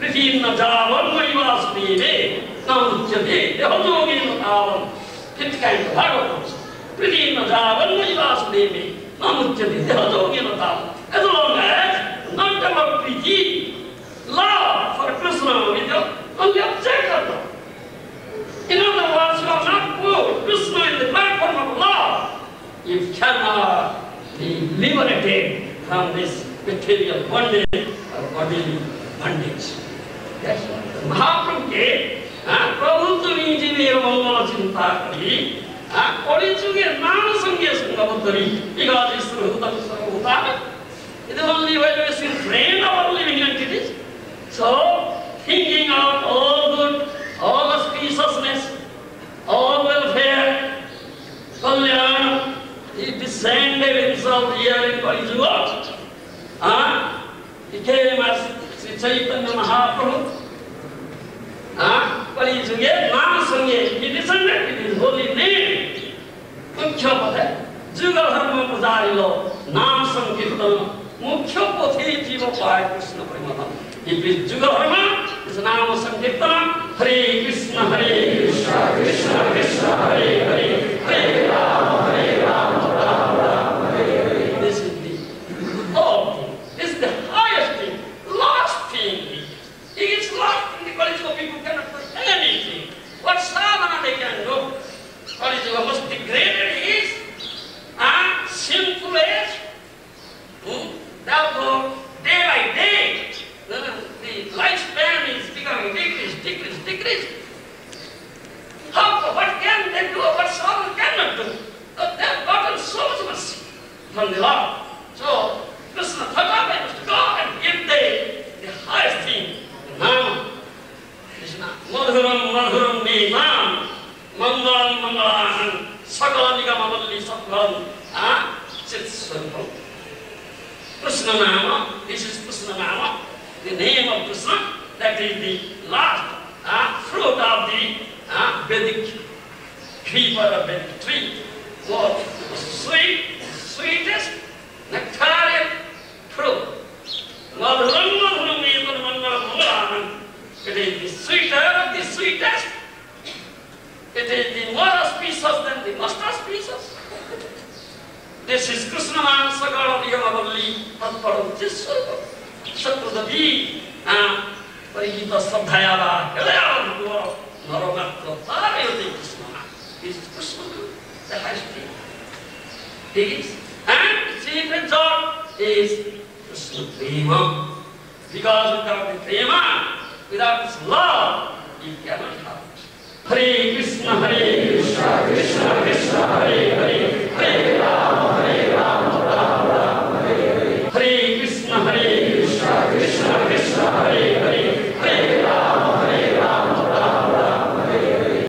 Krishna Javan Vaivasudeve Namutyate Devajogi Natavan. Fifth kind of Bhagavatam. Krishna Javan Vaivasudeve Namutyate Devajogi Natavan. As long as not about Priti, love for Krishna with your only object of love. In other words, you are not put Krishna in the platform of love. You cannot be liberated from this material bondage or bodily bondage. Yes. Mahaprabhu ke Prabhu tumi jive mangala chinta kari kori chuge nama sangye sangabutari because this Rutam Sarvata is only when we see friend of our living entities. So, thinking out all good, all auspiciousness, all welfare, Kalyan, he descended himself here in Kali Yuga. He came as Sri Chaitanya Mahaprabhu. Kali Yuga, Nama Sangye, he descended with his holy name. Mukhya Pathe, Juga Dharma Pujarilo, Nama Sankirtana, Mukhya Pathe Jiva Pai Krishna Premada. If it's Juga Dharma, it's Nama Sankirtana, Hare Krishna, Krishna Krishna, Hare Hare, Hare Rama, Rama Rama, Hare Hare. This is the whole thing. This is the highest thing, last thing. It is last thing. The Kali Yuga people cannot do anything. What sadhana they can do? Kali Yuga must degrade is sinful age. Therefore, day by day, the lifespan is becoming decreased. What can they do? What sadhana cannot do? They have gotten so much mercy from the Lord. So, Krishna thought they must go and give the highest thing, Nama. Krishna, Madhuram Madhuram Nevam, Mangalam Mangalam, Sakala Nigamavalli Sakhalam, Chitswaram. Krishna Nama, this is Krishna Nama, the name of Krishna, that is the last fruit of the Vedic creeper or Vedic tree. What? Sweetest, nectarian fruit. Madhuram Madhuram Nevam Mangalam Mangalam. It is the sweeter of the sweetest. It is the more auspicious than the most auspicious. This is Krishna Nam Sakala Nigamavalli Tatparam Jiswara Satradavi Parihita Sabdhayava Kalayava Guru Narogatva Tarayoti Krishna. This is Krishna Nam, the highest thing. This and the chief result is Krishna Prema. Because without the Prema, without this love, you cannot have it. Hare Krishna, Krishna Krishna, Hare Hare.